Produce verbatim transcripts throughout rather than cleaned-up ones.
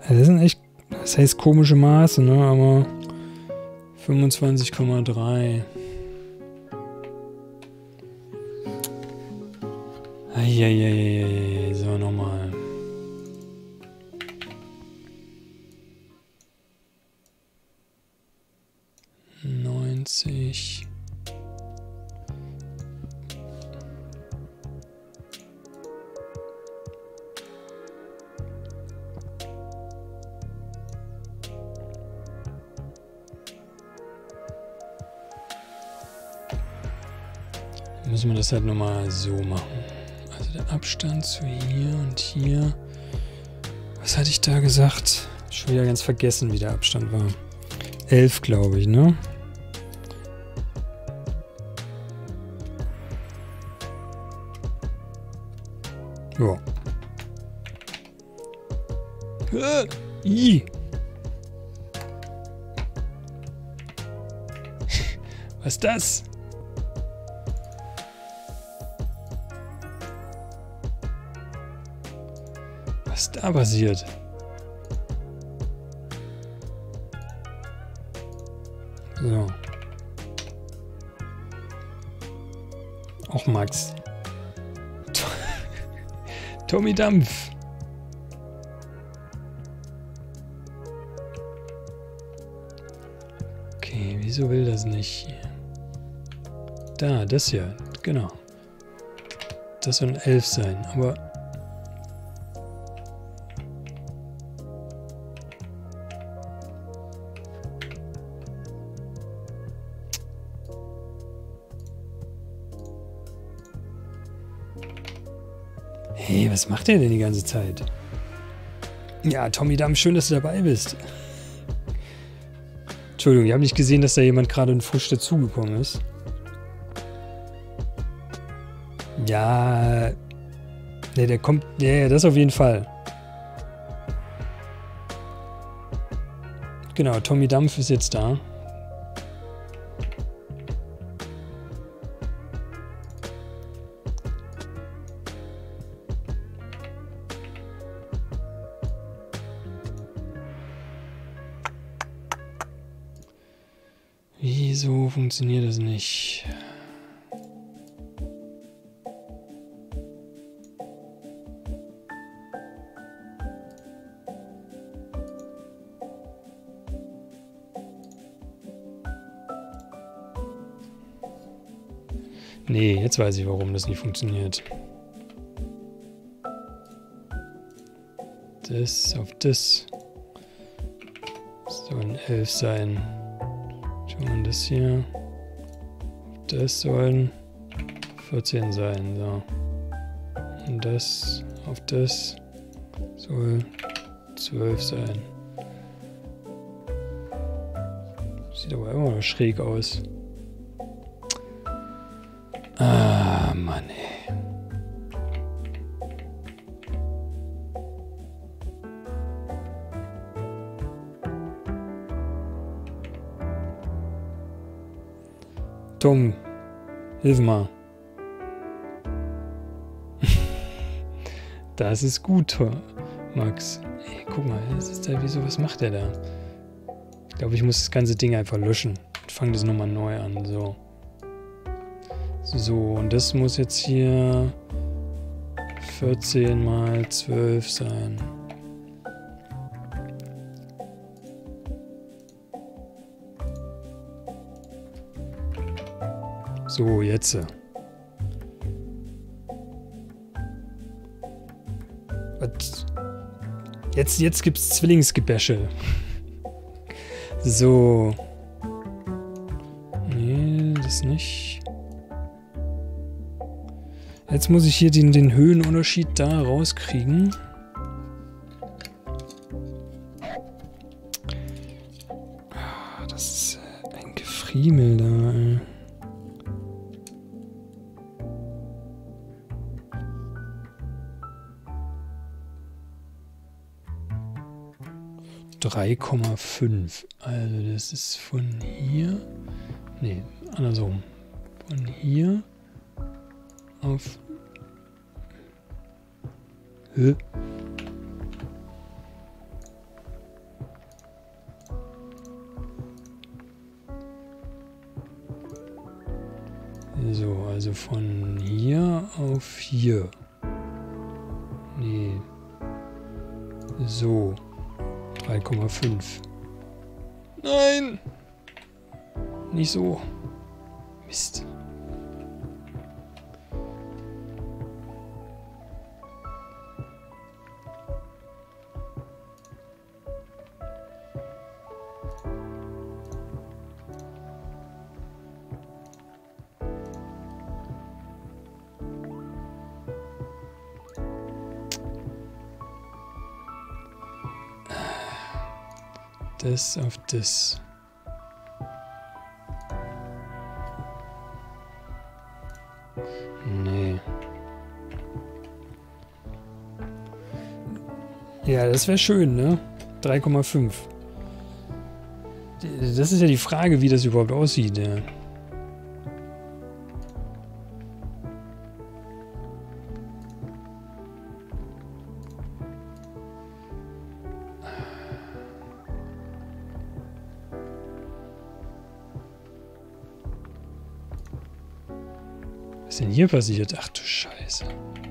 Das sind echt, das heißt komische Maße, ne? Aber fünfundzwanzig Komma drei. Eieieiei, so nochmal. neunzig. Müssen wir das halt nochmal so machen. Also der Abstand zu hier und hier. Was hatte ich da gesagt? Schon wieder ganz vergessen, wie der Abstand war. elf, glaube ich, ne? Ja. Äh, i. Was ist das? Was ist da passiert? So. Och, Max. Tommy Dampf. Okay, wieso will das nicht? Da, das hier. Genau. Das soll ein elf sein, aber... Hey, was macht der denn die ganze Zeit? Ja, Tommy Damm, schön, dass du dabei bist. Entschuldigung, ich habe nicht gesehen, dass da jemand gerade in frisch dazugekommen ist. Ja, ne, der kommt, ja, ja, das auf jeden Fall. Genau, Tommy Dampf ist jetzt da. Wieso funktioniert das nicht? Nee, jetzt weiß ich, warum das nicht funktioniert. Das auf das soll ein elf sein. Schauen wir das hier. Das sollen vierzehn sein. So. Und das auf das soll zwölf sein. Sieht aber immer noch schräg aus. Ah, Mann, ey. Tom, hilf mal. Das ist gut, Max. Ey, guck mal, das ist da, wieso, was macht der da? Ich glaube, ich muss das ganze Ding einfach löschen und fange das nochmal neu an. So. So, und das muss jetzt hier vierzehn mal zwölf sein. So, jetzt. Was? Jetzt, jetzt gibt's Zwillingsgebäsche. So. Nee, das nicht. Jetzt muss ich hier den, den Höhenunterschied da rauskriegen. Das ist ein Gefriemel da, ey. drei Komma fünf. Also das ist von hier. Nee, andersrum. Von hier auf. Hä? So, also von hier auf hier. Nee. So. drei Komma fünf. Nein! Nicht so. Mist. Das auf das. Nee. Ja, das wäre schön, ne? drei Komma fünf. Das ist ja die Frage, wie das überhaupt aussieht, ja. Was ist denn hier passiert? Ach du Scheiße.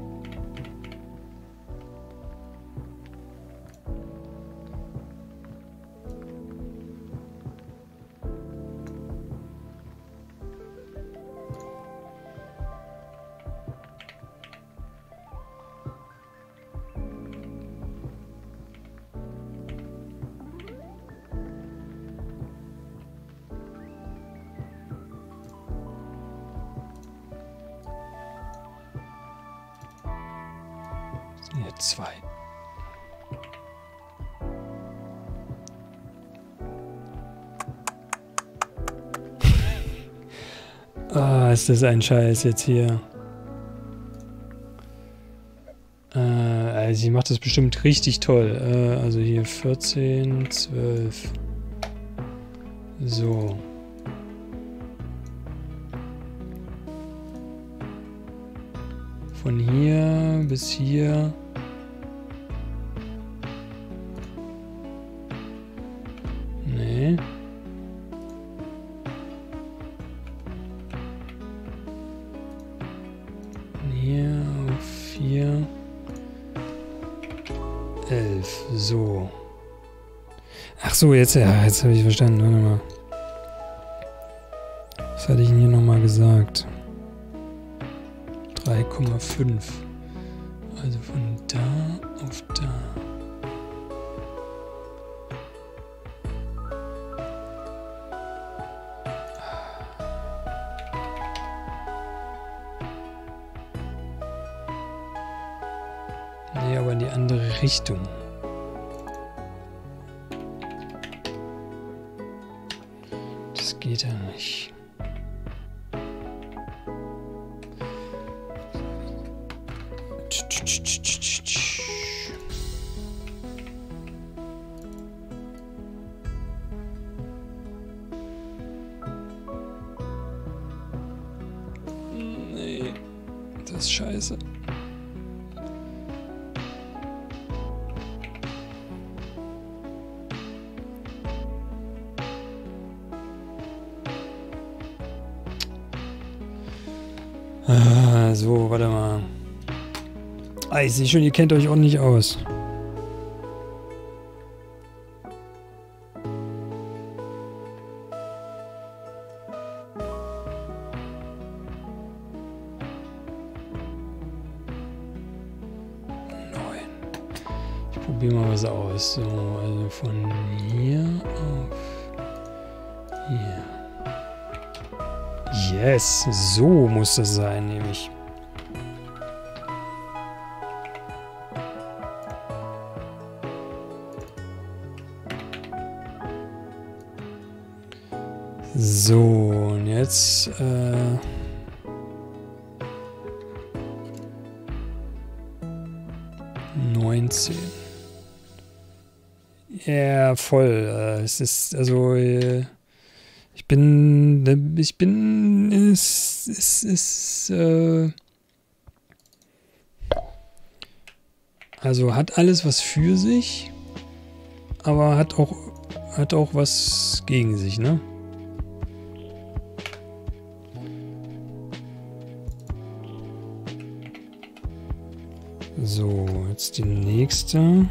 Hier zwei. Ah, ist das ein Scheiß jetzt hier. Äh, also sie macht das bestimmt richtig toll. Äh, also hier vierzehn, zwölf. So. Von hier bis hier. Nee. Von hier auf vier. elf. So. Ach so, jetzt, ja, jetzt habe ich verstanden. Warte mal. Was hatte ich denn hier nochmal gesagt? drei Komma fünf. Also von da auf da. Nee, aber in die andere Richtung. Das geht ja nicht. Nee, das ist scheiße. Ah, so, warte mal. Ah, ich sehe schon, ihr kennt euch auch nicht aus. Neun. Ich probiere mal was aus. So, also von hier auf hier. Yes, so muss das sein, nämlich. So, und jetzt äh, neunzehn. Ja, voll. Äh, es ist, also, äh, ich bin, ich bin, es ist, ist, äh, also hat alles was für sich, aber hat auch, hat auch was gegen sich, ne? So, jetzt die nächste.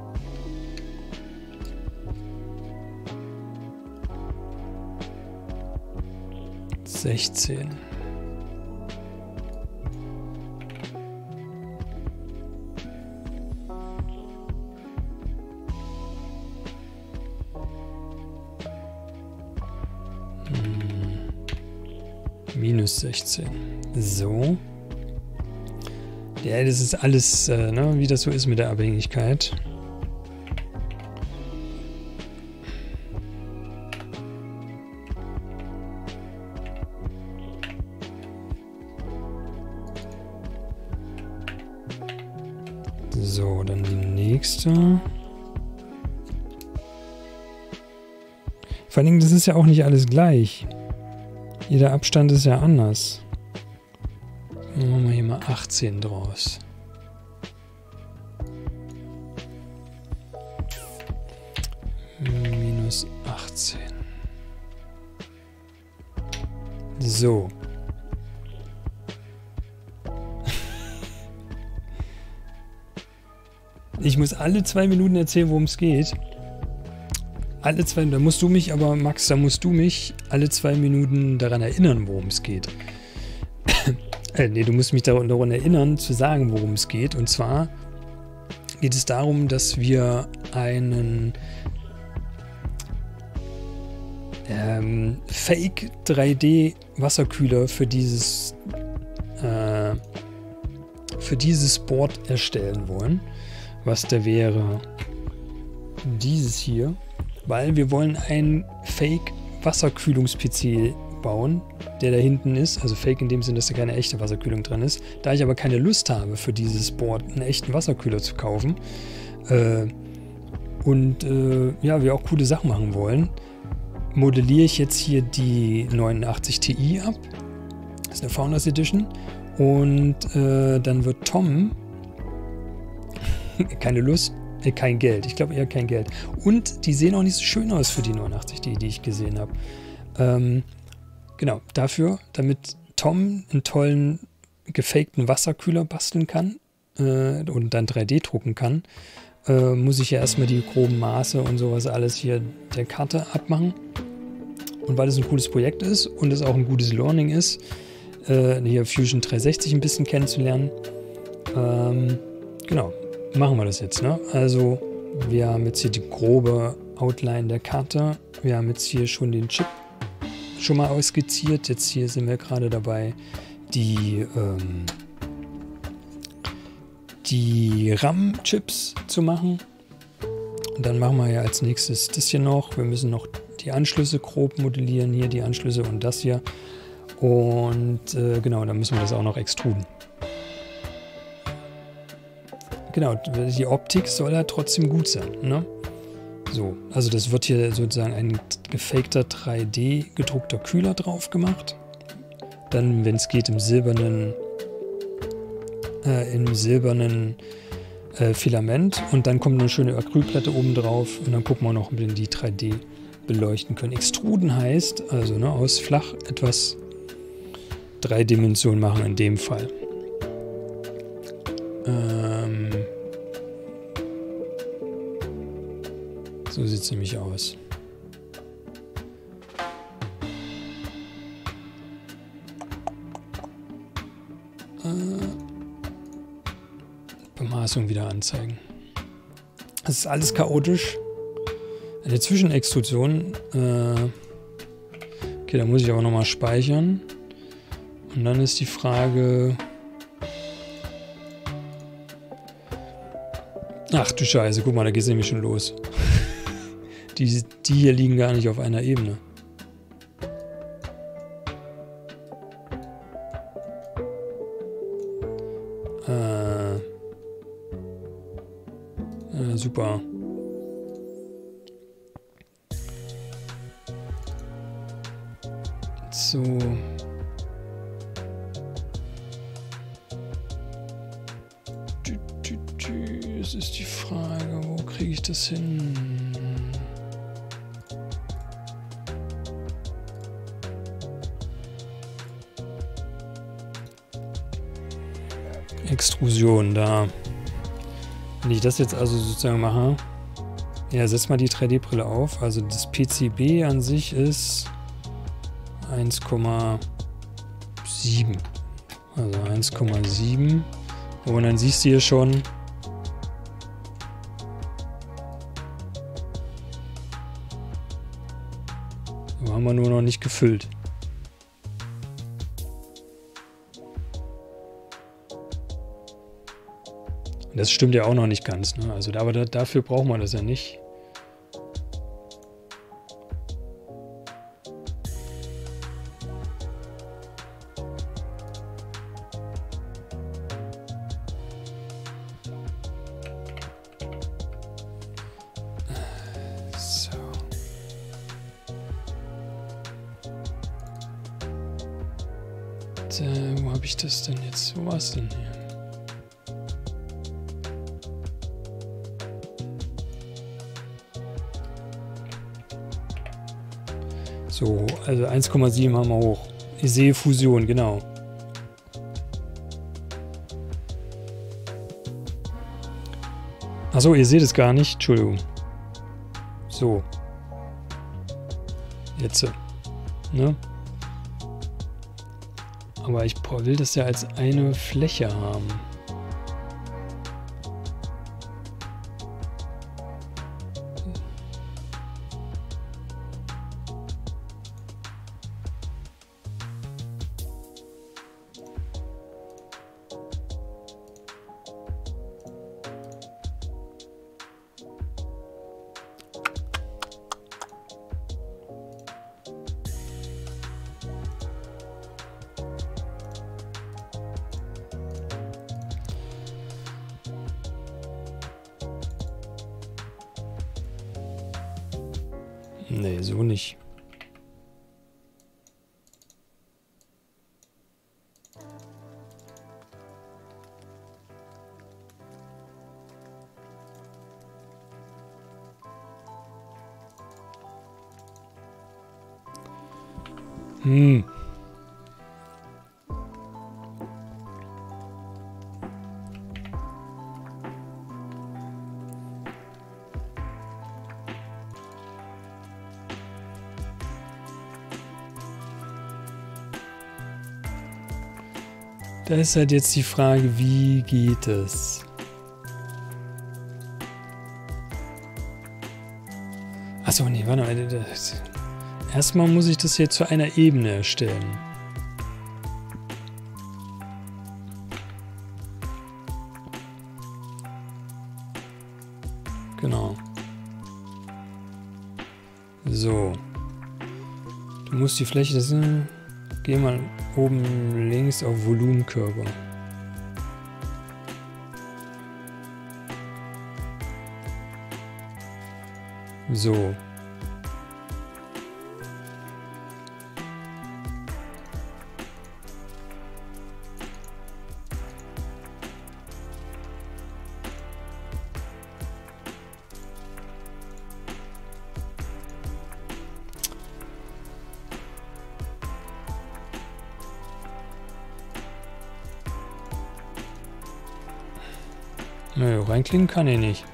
sechzehn. Hm. Minus sechzehn. So. Ja, das ist alles, äh, ne, wie das so ist mit der Abhängigkeit. So, dann die nächste. Vor allen Dingen, das ist ja auch nicht alles gleich. Jeder Abstand ist ja anders. Dann machen wir hier mal achtzehn draus. Minus achtzehn. So. Ich muss alle zwei Minuten erzählen, worum es geht. Alle zwei, da musst du mich, aber Max, da musst du mich alle zwei Minuten daran erinnern, worum es geht. äh, nee, du musst mich daran erinnern, zu sagen, worum es geht. Und zwar geht es darum, dass wir einen ähm, Fake drei D Wasserkühler für dieses äh, für dieses Board erstellen wollen. Was da wäre dieses hier, weil wir wollen einen Fake Wasserkühlungs-P C bauen, der da hinten ist, also Fake in dem Sinne, dass da keine echte Wasserkühlung drin ist. Da ich aber keine Lust habe, für dieses Board einen echten Wasserkühler zu kaufen äh, und äh, ja, wir auch coole Sachen machen wollen, modelliere ich jetzt hier die neunundachtzig Ti ab. Das ist eine Founders Edition und äh, dann wird Tom keine Lust, äh, kein Geld. Ich glaube eher kein Geld. Und die sehen auch nicht so schön aus für die neunundachtzig Ti, die ich gesehen habe. Ähm, genau, dafür, damit Tom einen tollen, gefakten Wasserkühler basteln kann äh, und dann drei D drucken kann, äh, muss ich ja erstmal die groben Maße und sowas alles hier der Karte abmachen. Und weil es ein cooles Projekt ist und es auch ein gutes Learning ist, äh, hier Fusion dreihundertsechzig ein bisschen kennenzulernen, ähm, genau. Machen wir das jetzt, ne? Also, wir haben jetzt hier die grobe Outline der Karte. Wir haben jetzt hier schon den Chip schon mal ausskizziert. Jetzt hier sind wir gerade dabei, die, ähm, die RAM-Chips zu machen. Und dann machen wir ja als nächstes das hier noch. Wir müssen noch die Anschlüsse grob modellieren. Hier die Anschlüsse und das hier. Und äh, genau, dann müssen wir das auch noch extruden. Genau, die Optik soll ja trotzdem gut sein, ne? So, also das wird hier sozusagen ein gefakter drei D gedruckter Kühler drauf gemacht. Dann, wenn es geht, im silbernen, äh, im silbernen äh, Filament. Und dann kommt eine schöne Acrylplatte oben drauf. Und dann gucken wir noch, ob wir die drei D beleuchten können. Extruden heißt, also ne, aus flach etwas drei Dimensionen machen in dem Fall. Ähm, so sieht es nämlich aus. Äh, Bemaßung wieder anzeigen. Das ist alles chaotisch. Eine Zwischenextrusion. Äh, okay, da muss ich aber nochmal speichern. Und dann ist die Frage... Ach du Scheiße, guck mal, da geht es nämlich schon los. die, die hier liegen gar nicht auf einer Ebene. Äh, äh, super. So. Das ist die Frage, wo kriege ich das hin? Extrusion, da. Wenn ich das jetzt also sozusagen mache, ja, setz mal die drei D Brille auf. Also das P C B an sich ist eins Komma sieben. Also eins Komma sieben. Und dann siehst du hier schon, so haben wir nur noch nicht gefüllt. Und das stimmt ja auch noch nicht ganz, ne? Also, aber da, dafür braucht man das ja nicht. Äh, wo habe ich das denn jetzt? Wo war es denn hier? So, also eins Komma sieben haben wir hoch. Ich sehe Fusion, genau. Achso, ihr seht es gar nicht. Entschuldigung. So. Jetzt. Ne? Aber ich will das ja als eine Fläche haben. Nee, so nicht. Hm. Da ist halt jetzt die Frage, wie geht es? Achso, nee, warte mal. Erstmal muss ich das hier zu einer Ebene erstellen. Genau. So. Du musst die Fläche, das sind, geh mal oben links auf Volumenkörper. So. Nö, reinklicken kann ich nicht.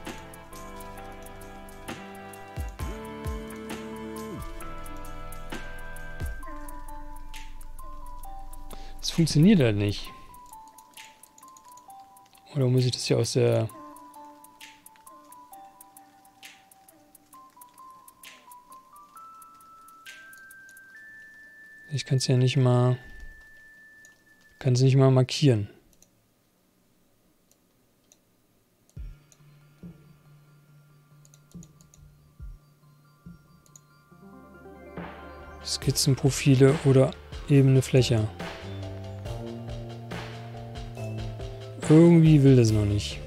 Das funktioniert halt nicht. Oder muss ich das hier aus der... Ich kann es ja nicht mal... Kann es nicht mal markieren. Skizzenprofile oder ebene Fläche. Irgendwie will das noch nicht.